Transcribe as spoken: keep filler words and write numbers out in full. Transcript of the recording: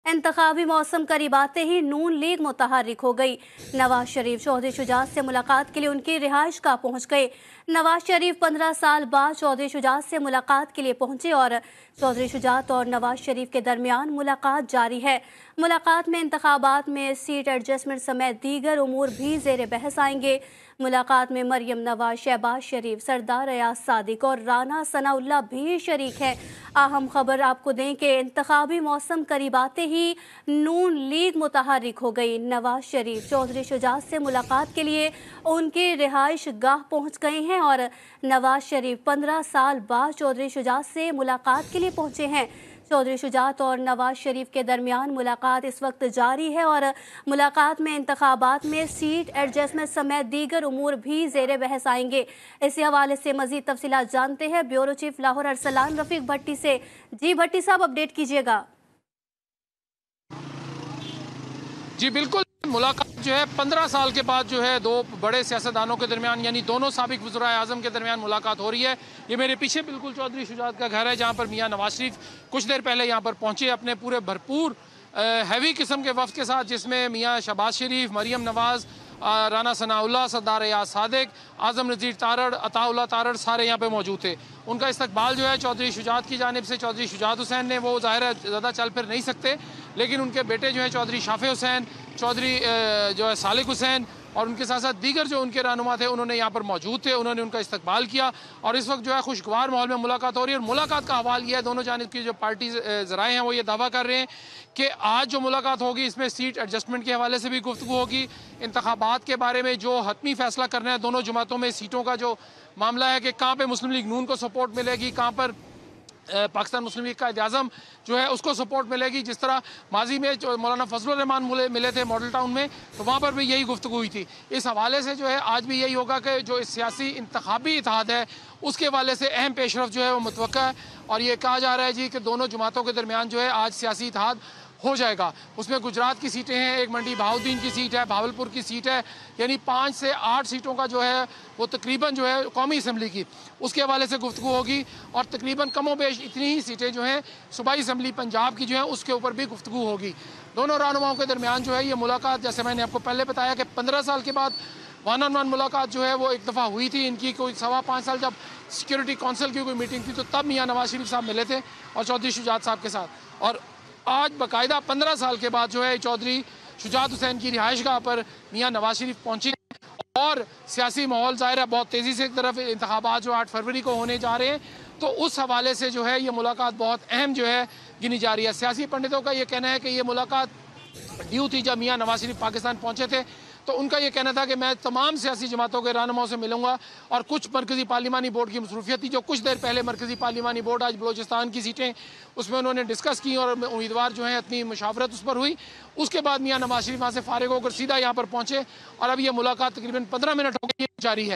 इंतखाबी मौसम करीब आते ही नून लीग मुतहर्रिक हो गई। नवाज शरीफ चौधरी शुजात से मुलाकात के लिए उनकी रिहाइश गाह पहुँच गए। नवाज शरीफ पंद्रह साल बाद चौधरी शुजात से मुलाकात के लिए पहुंचे और चौधरी शुजात और नवाज शरीफ के दरमियान मुलाकात जारी है। मुलाकात में इंतखाबात में सीट एडजस्टमेंट समेत दीगर उमूर भी ज़ेर बहस आएंगे। मुलाकात में मरियम नवाज, शहबाज शरीफ, सरदार अयाज सादिक और राना सनाउल्लाह भी शरीक हैं। अहम खबर आपको दें कि इंतखाबी मौसम करीब आते ही नून लीग मुतहर्रिक हो गई। नवाज शरीफ चौधरी शुजात से मुलाकात के लिए उनके रिहाइश गाह पहुँच गए हैं और नवाज शरीफ पंद्रह साल बाद चौधरी शुजात से मुलाकात के लिए पहुँचे हैं। चौधरी शुजात और नवाज शरीफ के दरमियान मुलाकात इस वक्त जारी है और मुलाकात में इंतखाबात में सीट एडजस्टमेंट समेत दीगर उमूर भी ज़ेर बहस आएंगे। इसी हवाले से मजीद तफसीलात जानते हैं ब्यूरो चीफ लाहौर अरसलान रफीक भट्टी से। जी भट्टी साहब, अपडेट कीजिएगा। जी बिल्कुल, मुलाकात जो है पंद्रह साल के बाद जो है दो बड़े सियासतदानों के दरमियान यानी दोनों साबिक वज़ीर आज़म के दरमियान मुलाकात हो रही है। ये मेरे पीछे बिल्कुल चौधरी शुजात का घर है जहाँ पर मियाँ नवाज शरीफ कुछ देर पहले यहाँ पर पहुँचे अपने पूरे भरपूर हैवी किस्म के वफ्द के साथ, जिसमें मियाँ शहबाज शरीफ, मरियम नवाज, राना सनाउल्लाह, सरदार अयाज सादिक, आज़म नज़ीर तारड़, अताउल्लाह तारड़ सारे यहाँ पे मौजूद थे। उनका इस्तकबाल जो है चौधरी शुजात की जानिब से चौधरी शुजात हुसैन ने, वो ज़ाहिर है ज़्यादा चल फिर नहीं सकते, लेकिन उनके बेटे जो हैं चौधरी शाफे हुसैन, चौधरी जो है सालिक हुसैन और उनके साथ साथ दीगर जो उनके रहनुमा थे उन्होंने यहाँ पर मौजूद थे। उन्होंने उनका इस्तकबाल किया और इस वक्त जो है खुशगवार माहौल में मुलाकात हो रही है। और मुलाकात का हवाल यह है, दोनों जानिब की जो पार्टी ज़राए हैं वो ये दावा कर रहे हैं कि आज जो मुलाकात होगी इसमें सीट एडजस्टमेंट के हवाले से भी गुफ्तगू होगी। इंतखाबात के बारे में जो हतमी फैसला करना है दोनों जमातों में, सीटों का जो मामला है कि कहाँ पर मुस्लिम लीग नून को सपोर्ट मिलेगी, कहाँ पर पाकिस्तान मुस्लिम लीग का कायद-ए-आज़म जो है उसको सपोर्ट मिलेगी। जिस तरह माजी में जो मौलाना फजलुर रहमान मिले थे मॉडल टाउन में, तो वहाँ पर भी यही गुफ्तगू हुई थी। इस हवाले से जो है आज भी यही होगा कि जो इस सियासी इंतखाबी इत्तेहाद है उसके हवाले से अहम पेशरफ जो है वो मुतवक्का है। और ये कहा जा रहा है जी कि दोनों जमातों के दरमियान जो है आज सियासी इत्तेहाद हो जाएगा। उसमें गुजरात की सीटें हैं, एक मंडी बहाउद्दीन की सीट है, भावलपुर की सीट है, यानी पाँच से आठ सीटों का जो है वो तकरीबन जो है कौमी असम्बली की उसके हवाले से गुफ्तगू होगी। और तकरीबन कमोबेश इतनी ही सीटें जो हैं सूबाई असम्बली पंजाब की जो है उसके ऊपर भी गुफ्तगू होगी। दोनों रहनुमाओं के दरमियान जो है ये मुलाकात, जैसे मैंने आपको पहले बताया कि पंद्रह साल के बाद वन ऑन वन मुलाकात जो है वो एक दफ़ा हुई थी इनकी। कोई सवा पाँच साल जब सिक्योरिटी काउंसिल की कोई मीटिंग थी तो तब मियाँ नवाज शरीफ साहब मिले थे और चौधरी शुजात साहब के साथ। और आज बाकायदा पंद्रह साल के बाद जो है चौधरी शुजात हुसैन की रिहाइश गाह पर मियाँ नवाज शरीफ पहुंची और सियासी माहौल ज़ाहिर है बहुत तेज़ी से एक तरफ इंतखाबात जो आठ फरवरी को होने जा रहे हैं, तो उस हवाले से जो है ये मुलाकात बहुत अहम जो है गिनी जा रही है। सियासी पंडितों का ये कहना है कि ये मुलाकात ड्यू थी। जब मियाँ नवाज शरीफ पाकिस्तान पहुँचे थे तो उनका ये कहना था कि मैं तमाम सियासी जमातों के रहनुमाओं से मिलूंगा और कुछ मरकज़ी पार्लिमानी बोर्ड की मसरूफियत थी जो कुछ देर पहले मरकज़ी पार्लिमानी बोर्ड आज बलोचिस्तान की सीटें उसमें उन्होंने डिस्कस की और उम्मीदवार जो है अपनी मुशावरत उस पर हुई। उसके बाद मियाँ नवाज शरीफ वहाँ से फारिग होकर सीधा यहाँ पर पहुँचे और अब ये मुलाकात तकरीबन पंद्रह मिनट हो गई जारी है।